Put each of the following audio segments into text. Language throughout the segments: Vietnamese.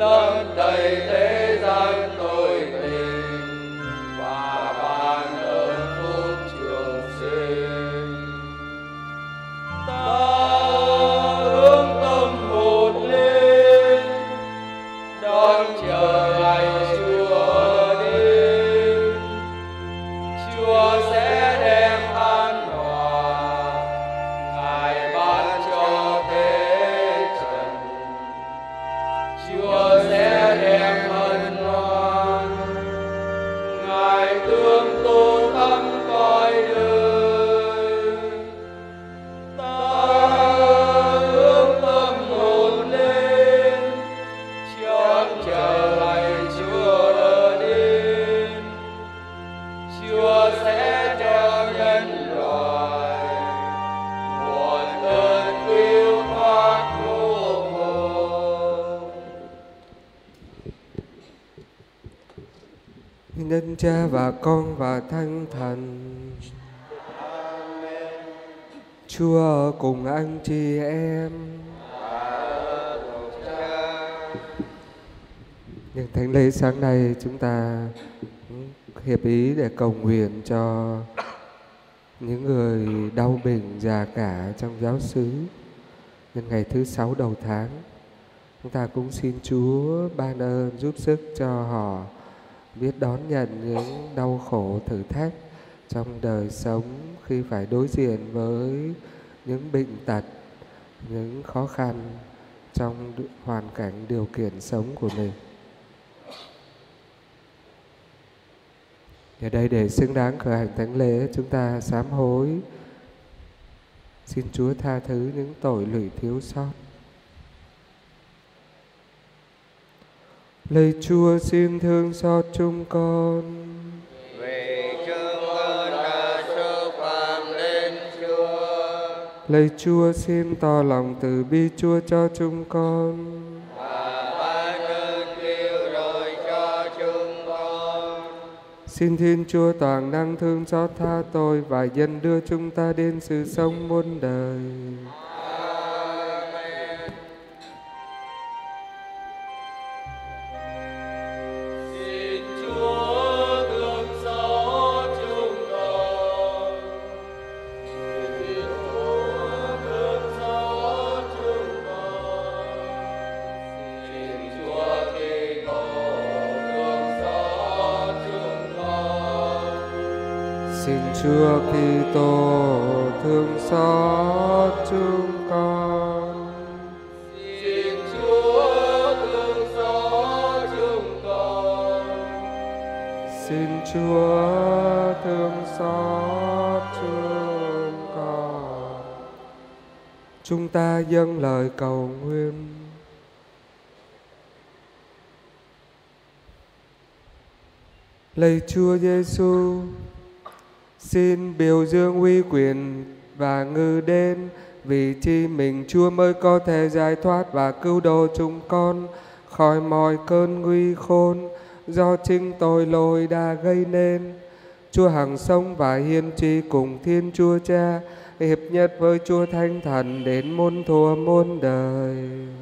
lấp đầy thế gian tội tình và ban ơn phúc trường sinh. Ta hướng tâm hồn lên đón chờ ngày Chúa đến. Chúa sẽ đem an hòa Ngài ban cho thế trần. Chúa sẽ đem ân hoan Ngài tương tô thắm cõi đời. Ta hướng tâm hồn lên đón chờ ngày Chúa đến. Chúa sẽ cho nhân loại nguồn ơn cứu thoát vô cùng. Nhân Cha và Con và Thánh Thần. Chúa ở cùng anh chị em. Những thánh lễ sáng nay chúng ta hiệp ý để cầu nguyện cho những người đau bệnh già cả trong giáo xứ nhân ngày thứ 6 đầu tháng. Chúng ta cũng xin Chúa ban ơn giúp sức cho họ biết đón nhận những đau khổ thử thách trong đời sống khi phải đối diện với những bệnh tật, những khó khăn trong hoàn cảnh điều kiện sống của mình. Ở đây để xứng đáng khởi hành thánh lễ, chúng ta sám hối, xin Chúa tha thứ những tội lỗi thiếu sót. Lạy Chúa xin thương xót chúng con. Vì chương ơn đã xúc phạm đến Chúa. Lạy Chúa xin tỏ lòng từ bi Chúa cho chúng con. Và ban ơn cứu rỗi cho chúng con. Xin Thiên Chúa toàn năng thương xót tha tội và dân đưa chúng ta đến sự sống muôn đời. Amen. Xin Chúa thương xót chúng con. Xin Chúa thương xót chúng con. Xin Chúa Kitô thương xót chúng con. Xin Chúa Kitô thương xót chúng con. Xin Chúa thương xót chúng con. Xin Chúa thương xót chúng con. Chúng ta dâng lời cầu nguyện. Lạy Chúa Giêsu, xin biểu dương uy quyền và ngự đến, vì chi mình Chúa mới có thể giải thoát và cứu độ chúng con khỏi mọi cơn nguy khốn do chính tội lỗi đã gây nên. Chúa hằng sống và hiên tri cùng Thiên Chúa Cha, hiệp nhất với Chúa Thánh Thần đến muôn thuở muôn đời.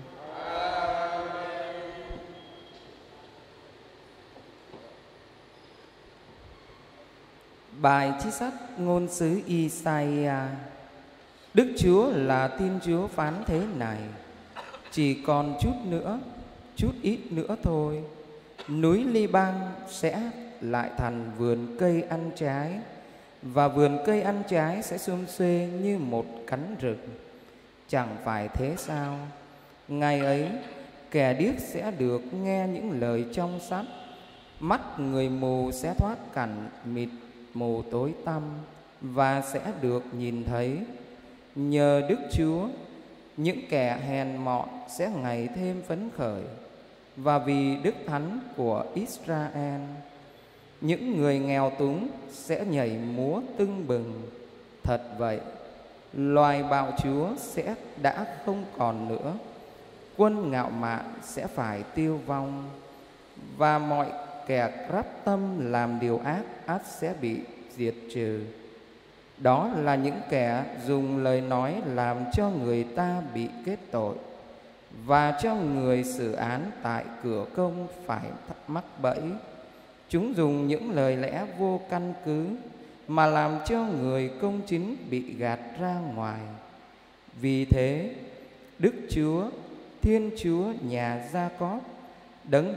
Bài trích sách ngôn sứ Isaiah. Đức Chúa là Thiên Chúa phán thế này: chỉ còn chút nữa, chút ít nữa thôi, núi Liban sẽ lại thành vườn cây ăn trái, và vườn cây ăn trái sẽ sum xuê như một cánh rừng. Chẳng phải thế sao? Ngày ấy, kẻ điếc sẽ được nghe những lời trong sách, mắt người mù sẽ thoát cảnh mịt mù tối tăm và sẽ được nhìn thấy. Nhờ Đức Chúa, những kẻ hèn mọn sẽ ngày thêm phấn khởi, và vì Đức Thánh của Israel, những người nghèo túng sẽ nhảy múa tưng bừng. Thật vậy, loài bạo chúa sẽ đã không còn nữa, quân ngạo mạn sẽ phải tiêu vong, và mọi kẻ rắp tâm làm điều ác ắt sẽ bị diệt trừ. Đó là những kẻ dùng lời nói làm cho người ta bị kết tội, và cho người xử án tại cửa công phải mắc bẫy. Chúng dùng những lời lẽ vô căn cứ mà làm cho người công chính bị gạt ra ngoài. Vì thế, Đức Chúa, Thiên Chúa nhà Gia-cóp, đấng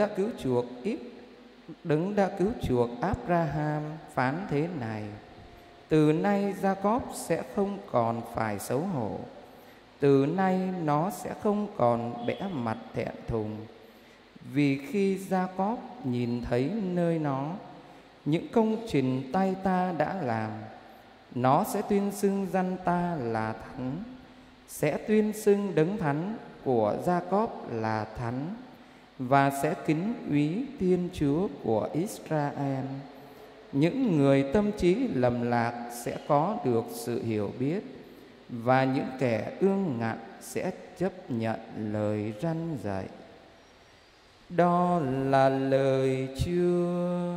đã cứu chuộc Abraham phán thế này: từ nay Gia-cóp sẽ không còn phải xấu hổ, từ nay nó sẽ không còn bẽ mặt thẹn thùng. Vì khi Gia-cóp nhìn thấy nơi nó những công trình tay ta đã làm, nó sẽ tuyên xưng danh ta là thánh, sẽ tuyên xưng đấng thánh của Gia-cóp là thánh, và sẽ kính úy Thiên Chúa của Israel. Những người tâm trí lầm lạc sẽ có được sự hiểu biết, và những kẻ ương ngạnh sẽ chấp nhận lời răn dạy. Đó là lời Chúa.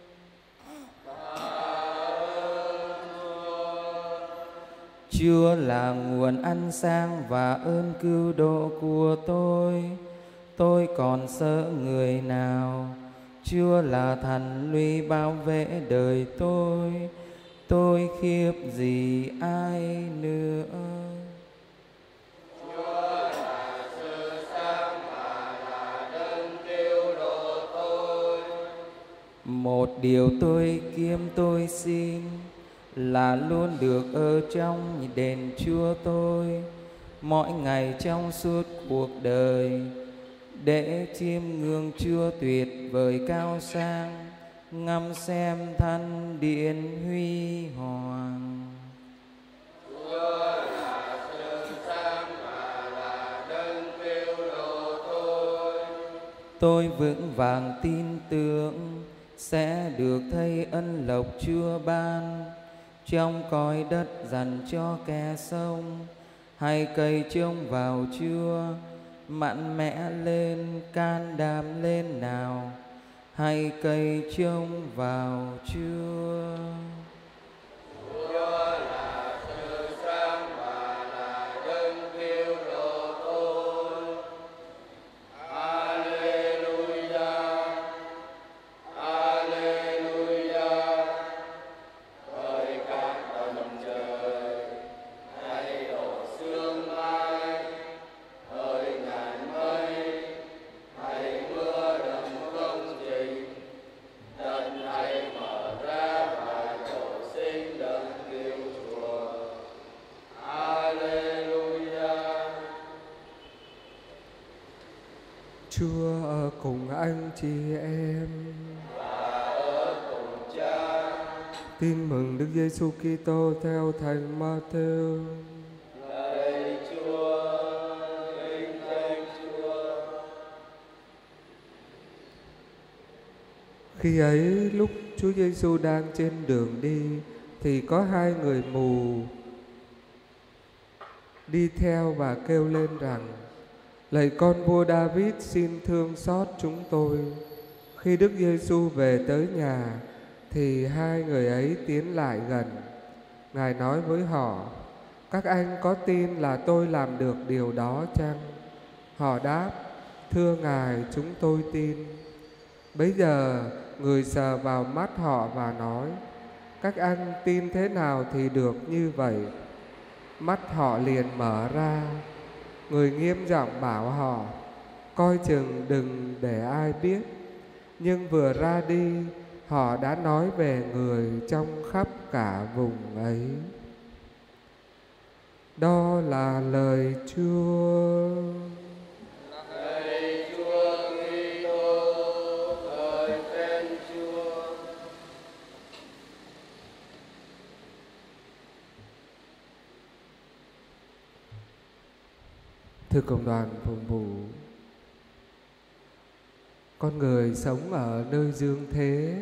Chúa là nguồn ăn sang và ơn cứu độ của tôi còn sợ người nào? Chúa là thần lũy bảo vệ đời tôi khiếp gì ai nữa? Chúa là sự sáng và là đấng cứu độ tôi. Một điều tôi kiếm tôi xin là luôn được ở trong đền Chúa tôi mỗi ngày trong suốt cuộc đời, để chiêm ngưỡng Chúa tuyệt vời cao sang, ngắm xem thanh điện huy hoàng. Chúa là sự sáng và là đấng cứu độ tôi. Tôi vững vàng tin tưởng sẽ được thấy ân lộc Chúa ban trong cõi đất dành cho kẻ sống. Hay cây trông vào Chúa, mạnh mẽ lên, can đảm lên nào. Hay cây trông vào Chúa. Chúa là sự sáng và là đấng cứu độ tôi. Alleluia, Alleluia. Hỡi các tầng trời, hãy đổ sương mai. Hỡi ngàn mây, hãy mưa đầm công trình. Đất hãy mở ra và đổ sinh đấng cứu chuộc. Alleluia. Chúa ở cùng anh chị em. Tin mừng Đức Giêsu Kitô theo Thánh Ma-thêu. Lạy Chúa, vinh danh Chúa. Khi ấy, lúc Chúa Giêsu đang trên đường đi, thì có hai người mù đi theo và kêu lên rằng: Lạy con vua David, xin thương xót chúng tôi. Khi Đức Giêsu về tới nhà, thì hai người ấy tiến lại gần. Ngài nói với họ: Các anh có tin là tôi làm được điều đó chăng? Họ đáp: Thưa Ngài, chúng tôi tin. Bấy giờ người sờ vào mắt họ và nói: Các anh tin thế nào thì được như vậy? Mắt họ liền mở ra. Người nghiêm giọng bảo họ: Coi chừng đừng để ai biết. Nhưng vừa ra đi, họ đã nói về người trong khắp cả vùng ấy. Đó là lời Chúa. Lạy Chúa Kitô, lời khen Chúa. Thưa cộng đoàn phụng vụ, con người sống ở nơi dương thế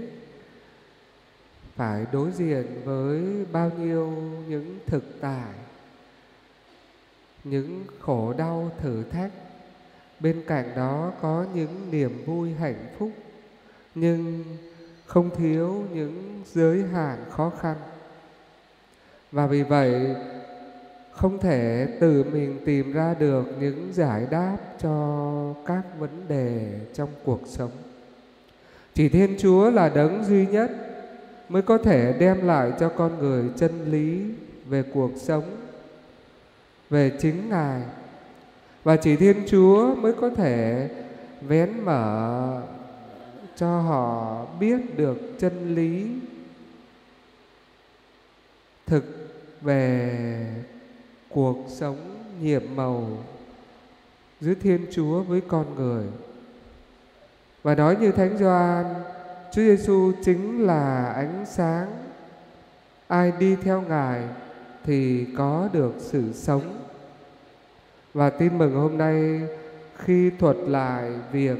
phải đối diện với bao nhiêu những thực tại, những khổ đau thử thách. Bên cạnh đó có những niềm vui hạnh phúc, nhưng không thiếu những giới hạn khó khăn. Và vì vậy, không thể tự mình tìm ra được những giải đáp cho các vấn đề trong cuộc sống. Chỉ Thiên Chúa là đấng duy nhất mới có thể đem lại cho con người chân lý về cuộc sống, về chính Ngài. Và chỉ Thiên Chúa mới có thể vén mở cho họ biết được chân lý thực về cuộc sống nhiệm màu giữa Thiên Chúa với con người. Và nói như Thánh Gioan, Chúa Giêsu chính là ánh sáng. Ai đi theo Ngài thì có được sự sống. Và tin mừng hôm nay khi thuật lại việc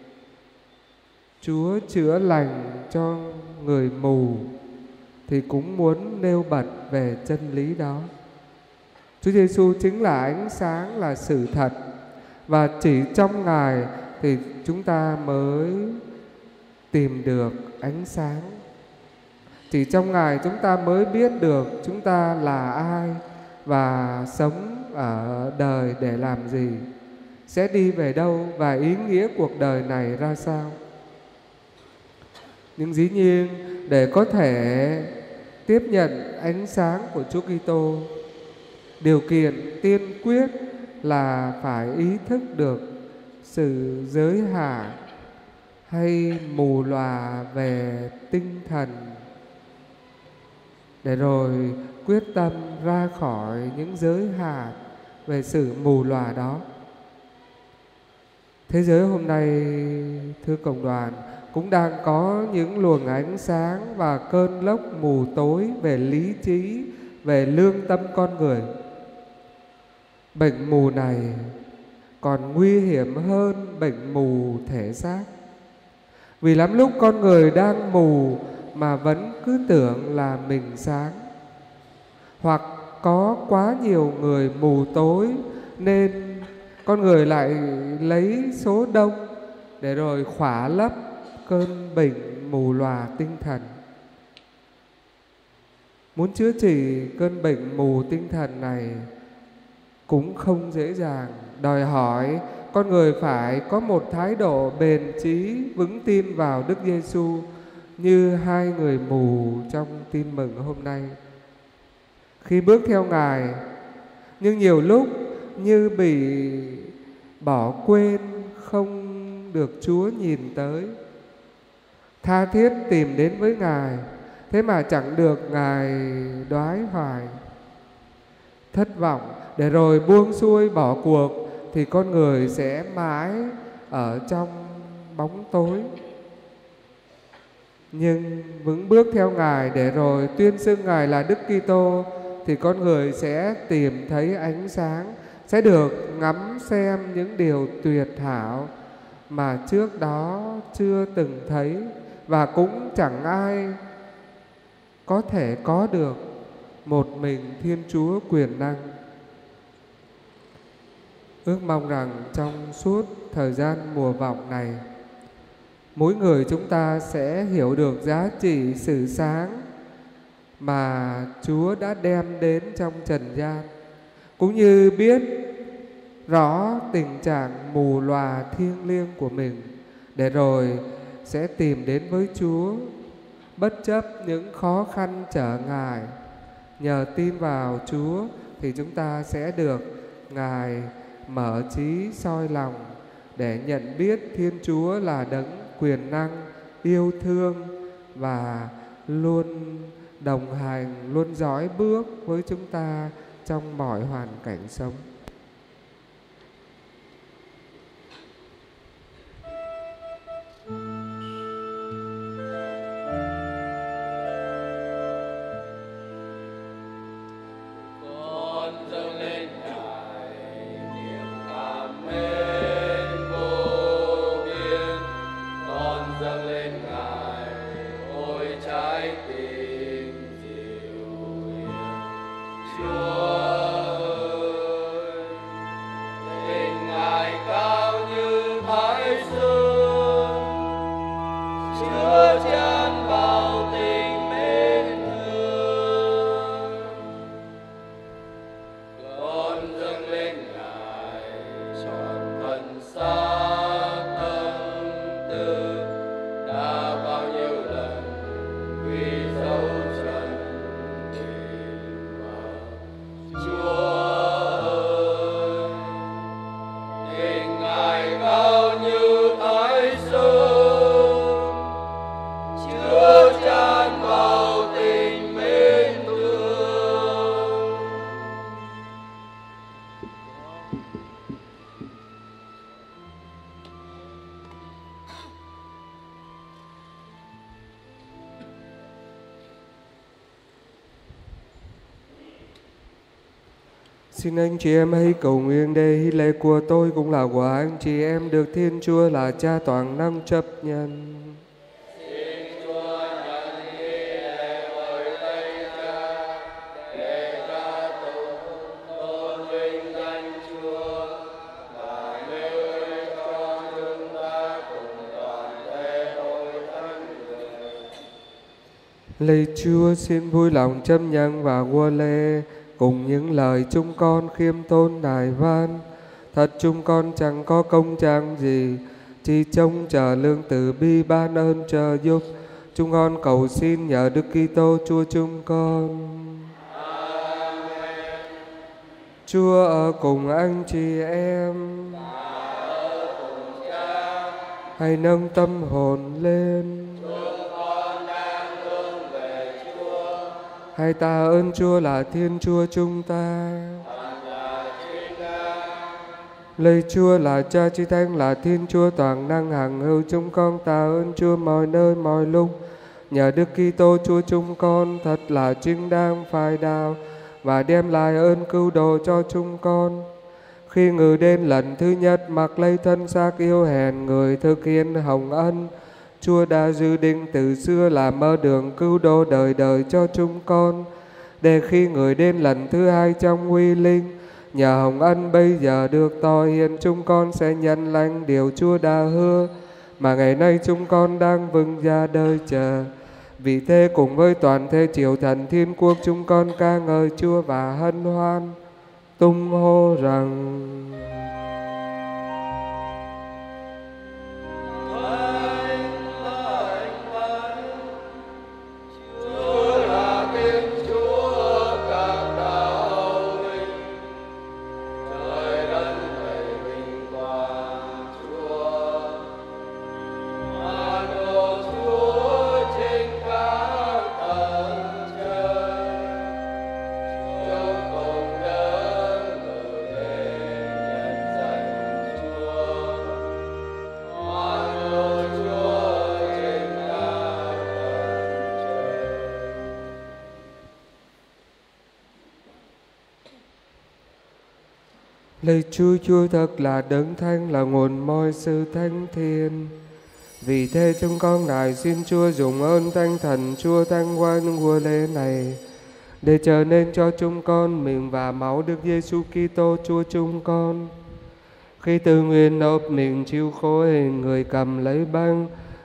Chúa chữa lành cho người mù thì cũng muốn nêu bật về chân lý đó. Chúa Giêsu chính là ánh sáng, là sự thật. Và chỉ trong Ngài thì chúng ta mới tìm được ánh sáng. Chỉ trong Ngài chúng ta mới biết được chúng ta là ai và sống ở đời để làm gì, sẽ đi về đâu và ý nghĩa cuộc đời này ra sao. Nhưng dĩ nhiên để có thể tiếp nhận ánh sáng của Chúa Kitô, điều kiện tiên quyết là phải ý thức được sự giới hạn hay mù lòa về tinh thần, để rồi quyết tâm ra khỏi những giới hạn về sự mù lòa đó. Thế giới hôm nay, thưa cộng đoàn, cũng đang có những luồng ánh sáng và cơn lốc mù tối về lý trí, về lương tâm con người. Bệnh mù này còn nguy hiểm hơn bệnh mù thể xác. Vì lắm lúc con người đang mù mà vẫn cứ tưởng là mình sáng. Hoặc có quá nhiều người mù tối nên con người lại lấy số đông để rồi khỏa lấp cơn bệnh mù lòa tinh thần. Muốn chữa trị cơn bệnh mù tinh thần này cũng không dễ dàng, đòi hỏi con người phải có một thái độ bền chí, vững tin vào Đức Giêsu như hai người mù trong tin mừng hôm nay. Khi bước theo Ngài, nhưng nhiều lúc như bị bỏ quên, không được Chúa nhìn tới. Tha thiết tìm đến với Ngài, thế mà chẳng được Ngài đoái hoài. Thất vọng để rồi buông xuôi bỏ cuộc thì con người sẽ mãi ở trong bóng tối. Nhưng vững bước theo Ngài để rồi tuyên xưng Ngài là Đức Kitô thì con người sẽ tìm thấy ánh sáng, sẽ được ngắm xem những điều tuyệt hảo mà trước đó chưa từng thấy và cũng chẳng ai có thể có được một mình Thiên Chúa quyền năng. Ước mong rằng trong suốt thời gian mùa vọng này, mỗi người chúng ta sẽ hiểu được giá trị sự sáng mà Chúa đã đem đến trong trần gian, cũng như biết rõ tình trạng mù lòa thiêng liêng của mình, để rồi sẽ tìm đến với Chúa bất chấp những khó khăn trở ngại. Nhờ tin vào Chúa thì chúng ta sẽ được Ngài mở trí soi lòng để nhận biết Thiên Chúa là đấng quyền năng, yêu thương và luôn đồng hành, luôn dõi bước với chúng ta trong mọi hoàn cảnh sống. Xin anh chị em hãy cầu nguyện để hy lễ của tôi cũng là của anh chị em được Thiên Chúa là Cha toàn năng chấp nhận. Lạy Chúa, xin vui lòng chấp nhận và vua lễ cùng những lời chúng con khiêm tốn nài van. Thật chúng con chẳng có công trạng gì, chỉ trông chờ lương từ bi ban ơn trợ giúp. Chúng con cầu xin nhờ Đức Kitô Chúa chúng con. Amen. Chúa ở cùng anh chị em. Hãy nâng tâm hồn lên. Hãy tạ ơn Chúa là Thiên Chúa chúng ta. Lạy Chúa là Cha Chí Thánh, là Thiên Chúa toàn năng hằng hữu, chúng con tạ ơn Chúa mọi nơi mọi lúc. Nhờ Đức Kitô Chúa chúng con thật là chính đáng phải đạo và đem lại ơn cứu độ cho chúng con. Khi Người đến lần thứ nhất mặc lấy thân xác yêu hèn người thực hiện hồng ân, Chúa đã dự định từ xưa là mở đường cứu độ đời đời cho chúng con, để khi Người đến lần thứ hai trong uy linh, nhờ hồng ân bây giờ được tỏ hiện, chúng con sẽ nhận lãnh điều Chúa đã hứa, mà ngày nay chúng con đang vâng ra đời chờ. Vì thế cùng với toàn thể triều thần thiên quốc, chúng con ca ngợi Chúa và hân hoan, tung hô rằng: Lạy Chúa, Chúa thật là đấng thánh, là nguồn mọi sự thánh thiện. Vì thế chúng con nài xin Chúa dùng ơn Thánh Thần Chúa thăng qua những buổi lễ này, để trở nên cho chúng con mình và máu Đức Giêsu Kitô Chúa chúng con. Khi tự nguyện nộp mình chịu khổ hình người cầm lấy băng,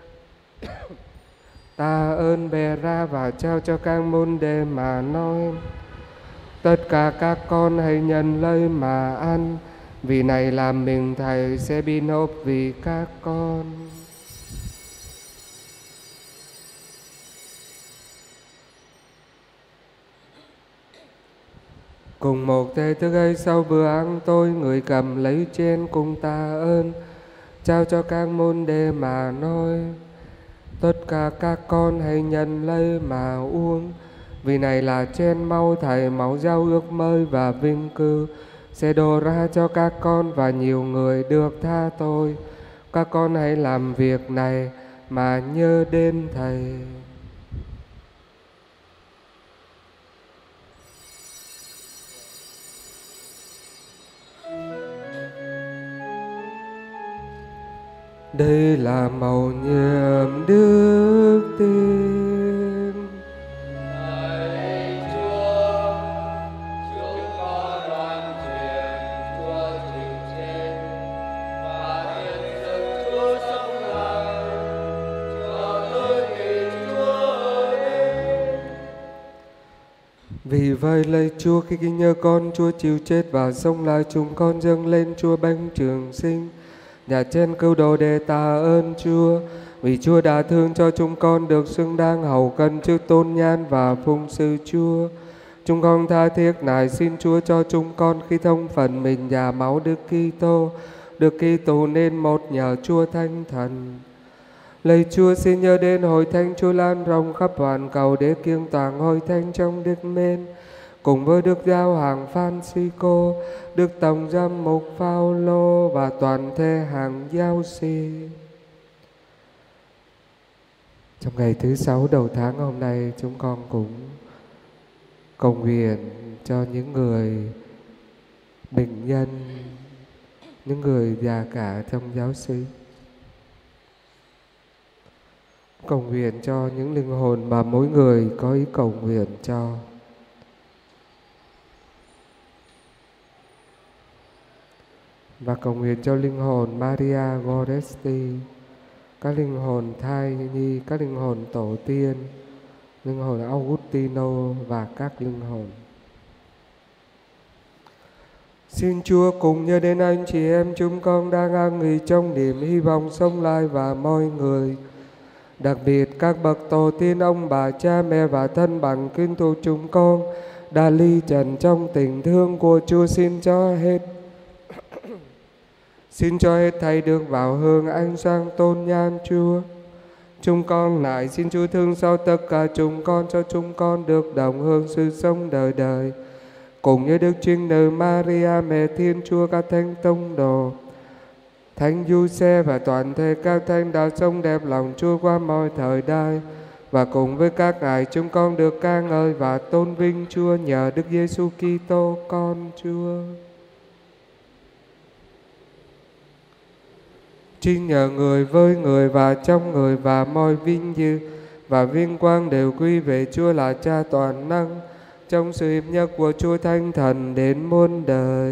ta ơn bè ra và trao cho các môn đệ mà nói: tất cả các con hãy nhận lấy mà ăn, vì này là mình Thầy sẽ bị nộp vì các con. Cùng một thể thức ấy, sau bữa ăn tôi người cầm lấy chén cùng tạ ơn, trao cho các môn đệ mà nói: tất cả các con hãy nhận lấy mà uống, vì này là chén máu Thầy, máu giao ước mới và vinh cư, sẽ đổ ra cho các con và nhiều người được tha tội. Các con hãy làm việc này mà nhớ đến Thầy. Đây là mầu nhiệm đức tin. Lạy Chúa, chúng con loan truyền Chúa chịu chết và hiện thực Chúa sống lại cho tới khi Chúa đến. Vì vậy lạy Chúa, khi kính nhớ con Chúa chịu chết và sống lại, chúng con dâng lên Chúa bánh trường sinh, nhà trên cứu độ để tạ ơn Chúa, vì Chúa đã thương cho chúng con được xứng đáng hầu cân trước tôn nhan và phụng sự Chúa. Chúng con tha thiết nài xin Chúa cho chúng con khi thông phần mình và máu Đức Kitô được Kitô nên một nhờ Chúa Thánh Thần. Lạy Chúa, xin nhớ đến hội thánh Chúa lan rộng khắp hoàn cầu để kiêng toàn hội thánh trong Đức Mến, cùng với Đức Giáo hoàng Francisco, Đức Tổng giám mục Phaolô và toàn thể hàng giáo sĩ. Trong ngày thứ 6 đầu tháng hôm nay, chúng con cũng cầu nguyện cho những người bệnh nhân, những người già cả trong giáo xứ. Cầu nguyện cho những linh hồn mà mỗi người có ý cầu nguyện cho. Và cầu nguyện cho linh hồn Maria Goresti, các linh hồn thai nhi, các linh hồn tổ tiên, linh hồn Augustino và các linh hồn. Xin Chúa cùng nhớ đến anh chị em chúng con đang an nghỉ trong niềm hy vọng sống lại và mọi người, đặc biệt các bậc tổ tiên, ông bà, cha mẹ và thân bằng kính thuộc chúng con đã ly trần trong tình thương của Chúa. Xin cho hết thảy được vào hương ánh sáng tôn nhan Chúa. Chúng con lại xin Chúa thương xót tất cả chúng con, cho chúng con được đồng hưởng sự sống đời đời, cùng như Đức Trinh Nữ Maria, Mẹ Thiên Chúa, các thánh tông đồ, Thánh Giuse và toàn thể các thánh đã sống đẹp lòng Chúa qua mọi thời đại, và cùng với các ngài chúng con được ca ngợi và tôn vinh Chúa nhờ Đức Giêsu Kitô con Chúa. Chính nhờ người, với người và trong người, và mọi vinh dự và vinh quang đều quy về Chúa là Cha toàn năng, trong sự hiệp nhất của Chúa Thánh Thần đến muôn đời.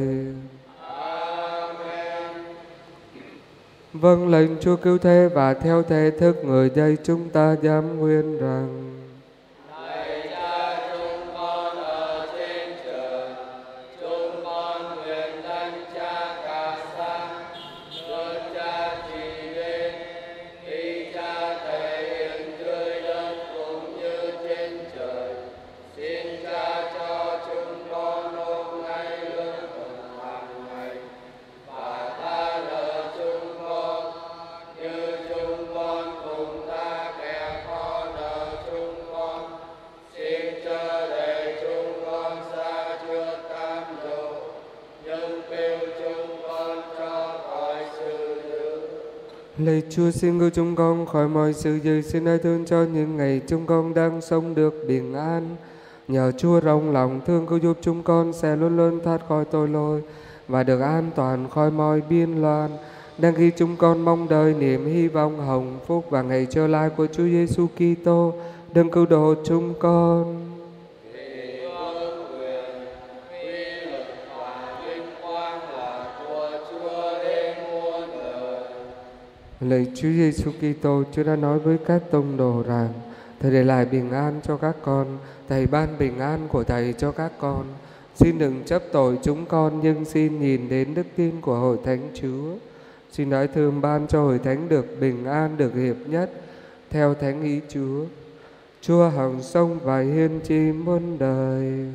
Amen. Vâng lệnh Chúa cứu thế, và theo thể thức người đây chúng ta dám nguyện rằng: Lạy Cha chúng con ở trên trời, chúng con nguyện danh Cha cả sáng, nước Cha trị đến, ý Cha thể hiện dưới đất cũng như trên trời. Xin Cha cho chúng con hôm nay lương thực hàng ngày, và tha nợ chúng con như chúng con cùng tha kẻ có nợ chúng con. Xin chớ để chúng con xa trước cám dỗ, nhưng cứu chúng con cho khỏi sự dữ. Lạy Chúa, xin cứu chúng con khỏi mọi sự dữ. Xin hãy thương cho những ngày chúng con đang sống được bình an. Nhờ Chúa rộng lòng thương cứu giúp chúng con sẽ luôn luôn thoát khỏi tội lỗi và được an toàn khỏi mọi biên loạn. Đang khi chúng con mong đợi niềm hy vọng hồng phúc và ngày trở lại của Chúa Giêsu Kitô, đấng cứu độ chúng con. Vì vương quyền, uy lực và vinh quang là của Chúa đến muôn đời. Lạy Chúa Giêsu Kitô, Chúa đã nói với các tông đồ rằng: Thầy để lại bình an cho các con, Thầy ban bình an của Thầy cho các con. Xin đừng chấp tội chúng con, nhưng xin nhìn đến đức tin của hội thánh Chúa. Xin hãy thương ban cho hội thánh được bình an, được hiệp nhất theo thánh ý Chúa. Chúa hằng sống và hiên tri muôn đời.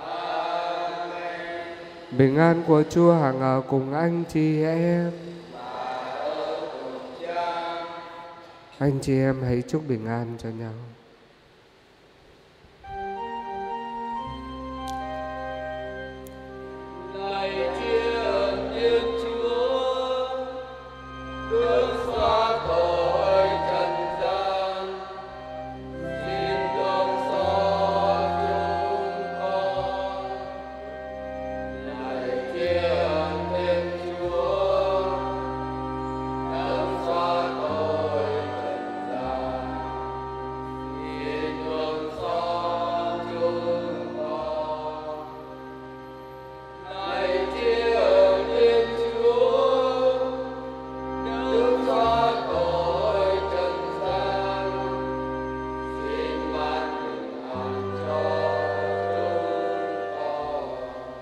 Amen. Bình an của Chúa hằng ở cùng anh chị em. Anh chị em hãy chúc bình an cho nhau. Lạy Thiên Thiên Chúa, cứu xóa tội trần gian, xin thương xót chúng con. Lạy Thiên Thiên Chúa, cứu xóa tội trần gian, xin thương xót chúng con. Lạy Thiên Thiên Chúa, cứu xóa tội trần gian, xin ban bình an cho chúng con.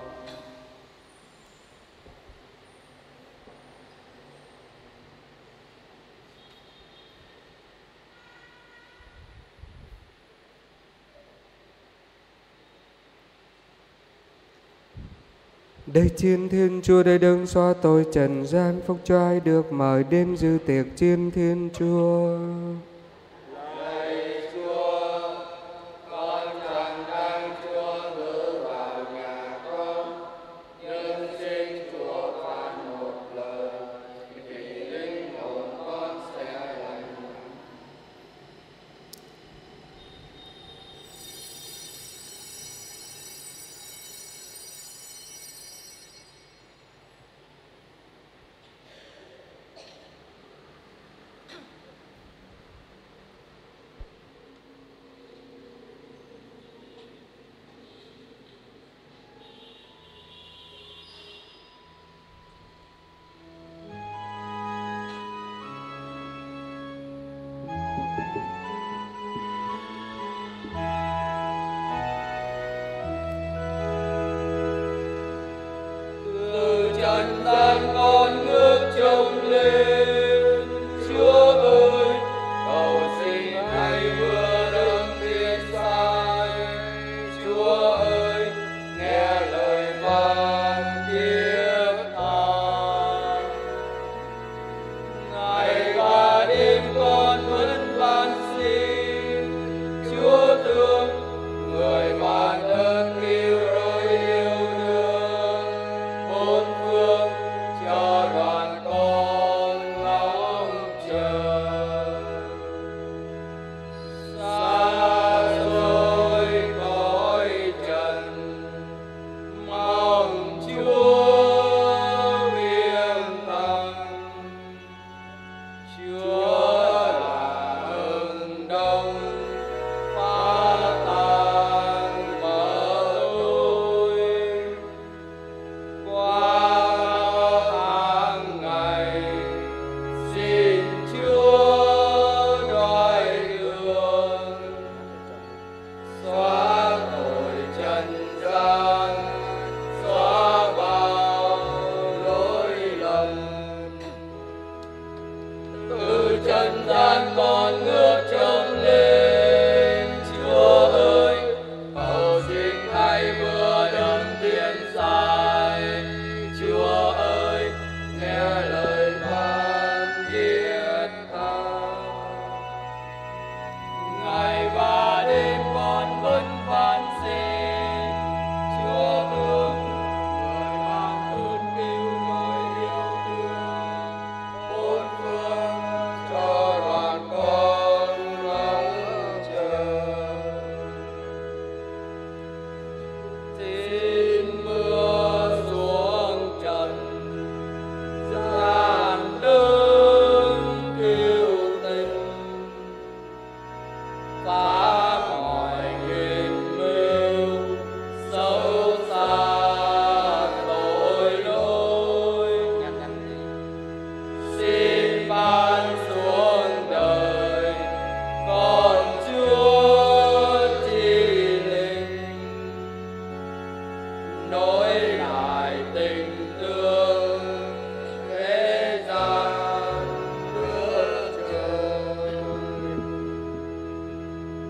Đây Chiên Thiên Chúa, đây đấng xóa tội trần gian, phúc cho ai được mời đến dự tiệc Chiên Thiên Chúa. Lạy Chúa, con chẳng đang Chúa ngự vào nhà con, nhưng xin Chúa phán một lời, thì linh hồn con sẽ lành lặn.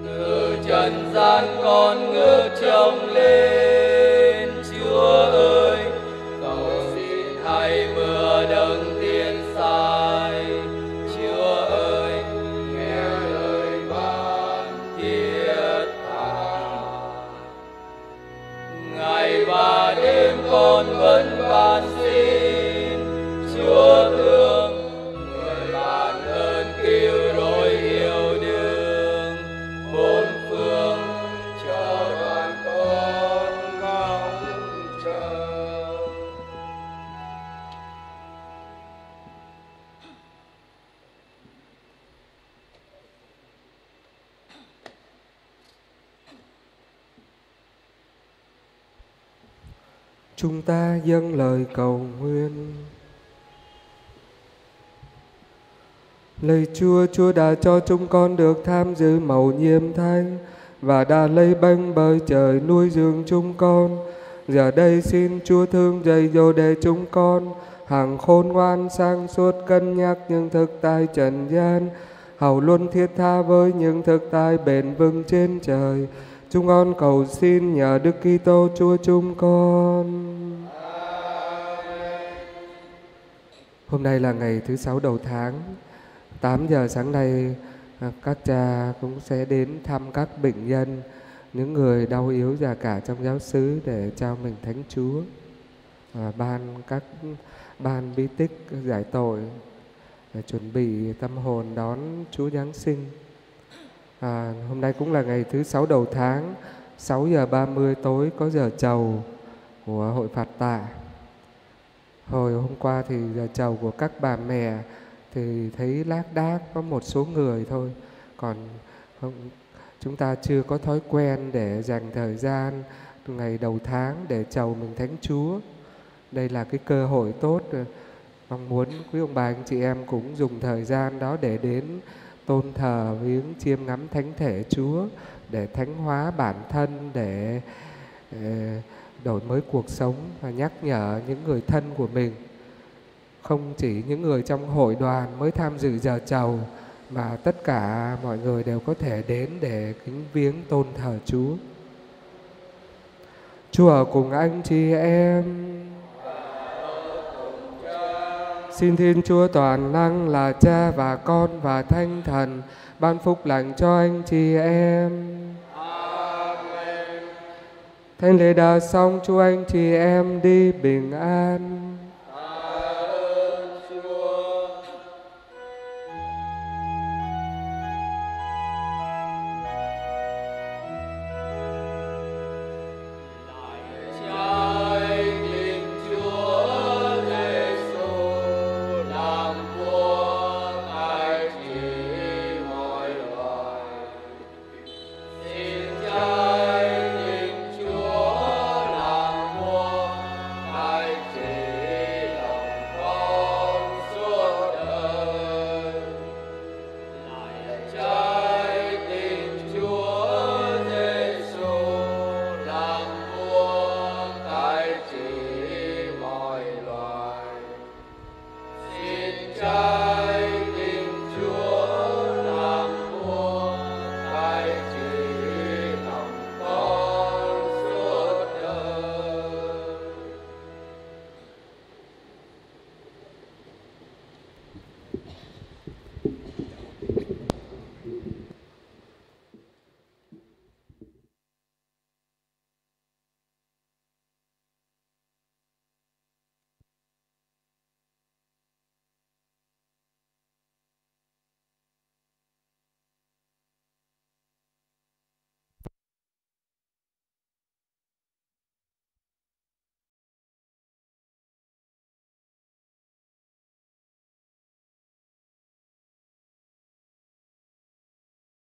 từ trần gian con ngước trông lên. Chúa ơi, cầu xin thay mưa đấng tiên sai. Chúa ơi, nghe lời van thiết tha. Ngày và đêm con vẫn van xin Chúa thương, người ban ơn cứu rỗi yêu đương bốn phương, cho đoàn con ngóng chờ. Chúng ta dâng lời cầu nguyện. Lạy Chúa, Chúa đã cho chúng con được tham dự mầu nhiệm thánh và đã lấy bánh bởi trời nuôi dưỡng chúng con. Giờ đây xin Chúa thương dạy dỗ để chúng con hằng khôn ngoan sáng suốt cân nhắc những thực tại trần gian, hầu luôn thiết tha với những thực tại bền vững trên trời. Chúng con cầu xin nhờ Đức Kitô Chúa chúng con. Hôm nay là ngày thứ 6 đầu tháng. 8 giờ sáng nay các cha cũng sẽ đến thăm các bệnh nhân, những người đau yếu già cả trong giáo xứ để trao mình thánh Chúa. Các ban bí tích giải tội, chuẩn bị tâm hồn đón Chúa Giáng sinh. Hôm nay cũng là ngày thứ 6 đầu tháng, 6 giờ 30 tối có giờ chầu của hội Phạt Tạ. Hồi hôm qua thì giờ chầu của các bà mẹ thì thấy lác đác có một số người thôi, còn chúng ta chưa có thói quen để dành thời gian ngày đầu tháng để chầu mình thánh Chúa. Đây là cái cơ hội tốt, mong muốn quý ông bà anh chị em cũng dùng thời gian đó để đến tôn thờ viếng chiêm ngắm thánh thể Chúa, để thánh hóa bản thân, để đổi mới cuộc sống và nhắc nhở những người thân của mình. Không chỉ những người trong hội đoàn mới tham dự giờ chầu, mà tất cả mọi người đều có thể đến để kính viếng tôn thờ Chúa. Chúa ở cùng anh chị em. Xin Thiên Chúa toàn năng là Cha và Con và Thánh Thần ban phúc lành cho anh chị em. Thánh lễ đã xong, chúc anh chị em đi bình an.